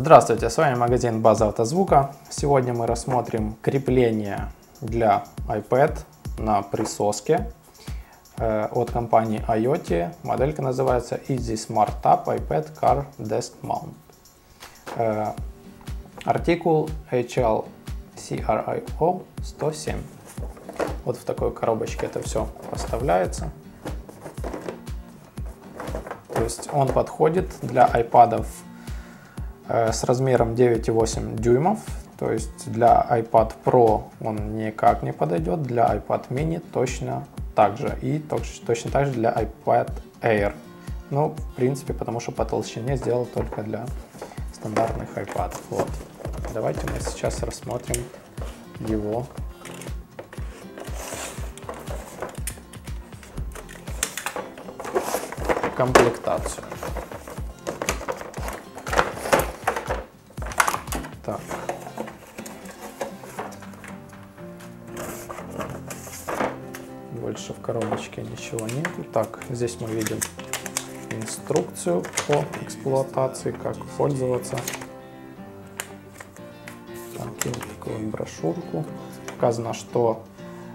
Здравствуйте, с вами магазин База Автозвука. Сегодня мы рассмотрим крепление для iPad на присоске от компании IoT. Моделька называется Easy Smart Tab iPad Car Desk Mount. Артикул HLCRIO 107. Вот в такой коробочке это все поставляется. То есть он подходит для iPad'ов с размером 9,8 дюймов. То есть для iPad Pro он никак не подойдет, для iPad mini точно так же. И точно так же для iPad Air. Ну, в принципе, потому что по толщине сделал только для стандартных iPad'ов. Вот. Давайте мы сейчас рассмотрим его комплектацию. Так. Больше в коробочке ничего нет. Так, здесь мы видим инструкцию по эксплуатации, как пользоваться. Так, и вот такую брошюрку. Указано, что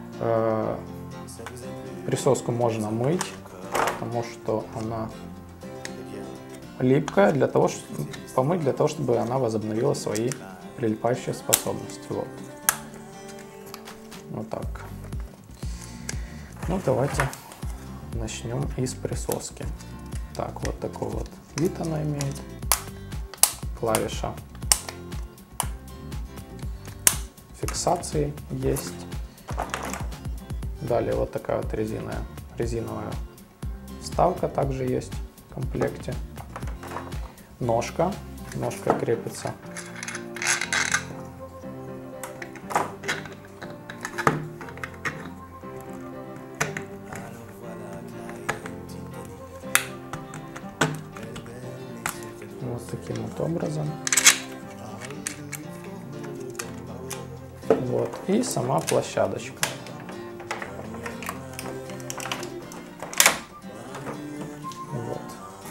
присоску можно мыть, потому что она липкая, помыть для того, чтобы она возобновила свои прилипающие способности. Вот так. Ну, давайте начнем из присоски. Так, вот такой вот вид она имеет. Клавиша фиксации есть. Далее вот такая вот резиновая вставка также есть в комплекте. Ножка крепится. Вот таким вот образом. Вот. И сама площадочка. Вот.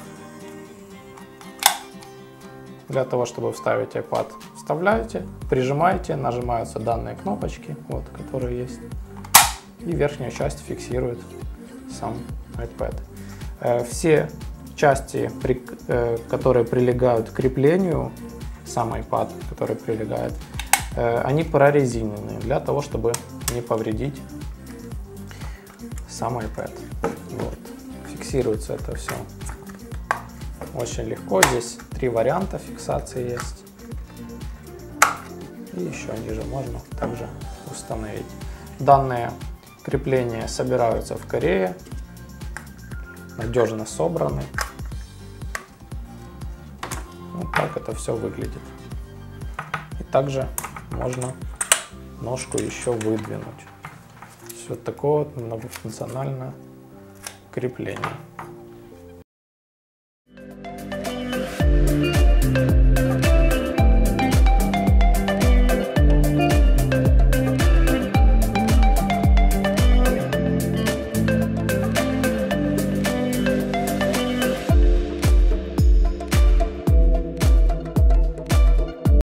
Для того, чтобы вставить iPad, вставляете, прижимаете, нажимаются данные кнопочки, вот, которые есть. И верхняя часть фиксирует сам iPad. Все части, которые прилегают к креплению, сам iPad, который прилегает, они прорезиненные, для того, чтобы не повредить сам iPad. Вот. Фиксируется это все очень легко. Здесь 3 варианта фиксации есть. И еще ниже можно также установить. Данные крепления собираются в Корее, надежно собраны. Вот так это все выглядит. И также можно ножку еще выдвинуть. Вот такое вот многофункциональное крепление.